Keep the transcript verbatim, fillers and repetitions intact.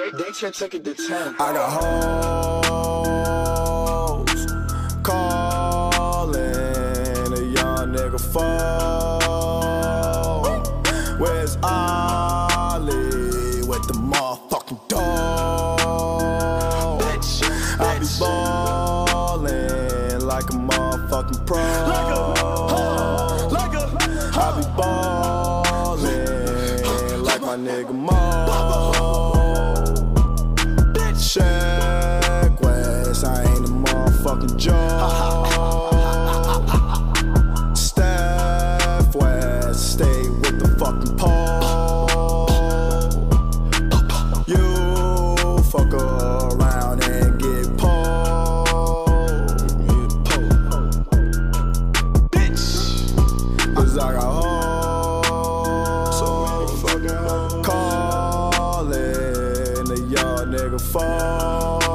They should take it to ten. I got hoes calling a young nigga phone. Where's Ollie with the motherfucking dog? Bitch, I be ballin' like a motherfucking pro. Like a, huh, like a, huh. I be ballin' like my nigga Mo. Check West, I ain't a motherfucking joke. Steph West, stay with the fucking pole. You fuck around and get pulled. Bitch, 'cause I got hoes calling a young nigga phone.